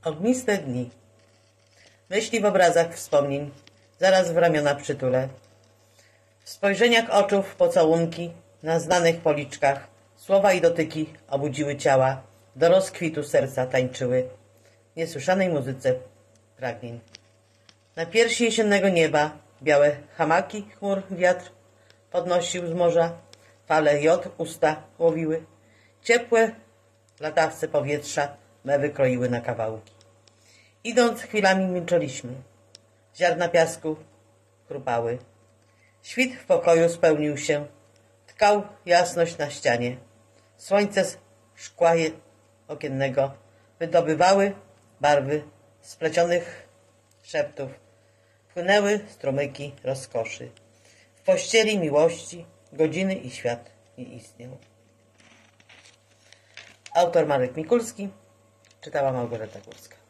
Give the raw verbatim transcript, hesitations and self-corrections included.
Ogniste dni. Myśli w obrazach wspomnień, zaraz w ramiona przytulę. W spojrzeniach oczów pocałunki, na znanych policzkach, słowa i dotyki obudziły ciała, do rozkwitu serca tańczyły, w niesłyszanej muzyce pragnień. Na piersi jesiennego nieba białe hamaki chmur wiatr podnosił z morza, fale jod usta łowiły, ciepłe latawce powietrza mewy kroiły na kawałki. Idąc chwilami milczeliśmy, ziarna piasku chrupały. Świt w pokoju spełnił się, tkał jasność na ścianie. Słońce z szkła okiennego wydobywały barwy splecionych szeptów. Płynęły strumyki rozkoszy. W pościeli miłości godziny i świat nie istniał. Autor Marek Mikulski, czytała Małgorzata Górska.